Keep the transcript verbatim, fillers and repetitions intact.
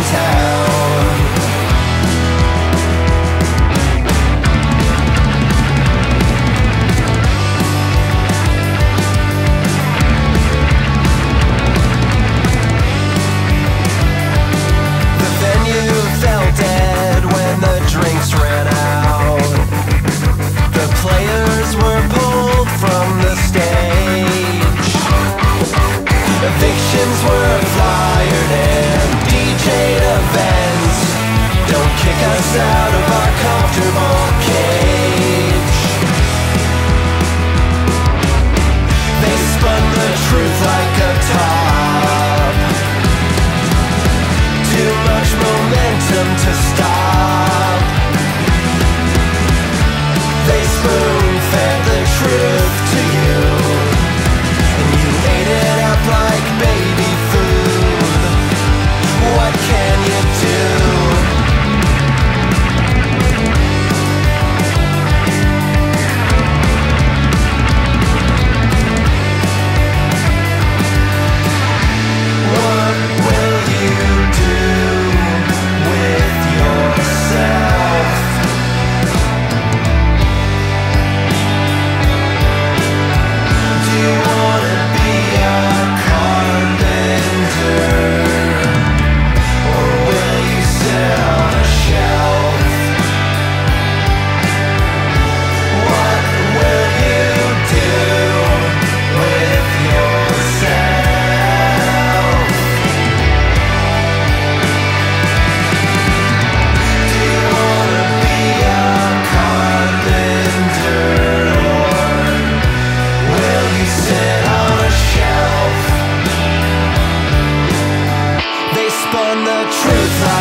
town. The venue fell dead when the drinks ran out. The players were pulled from the stage. Evictions were flyered and D J'd events. Don't kick us out of our comfortable cage. They spun the truth like a top. Too much momentum to stop. They spoon-fed the truth to you, and you ate it up like baby food. What can you do? What will you do with yourself? Do you wanna be a carpenter, or will you sit on a shelf? What will you do with yourself? Do you wanna be a carpenter, or will you sit on a shelf? They spun the truth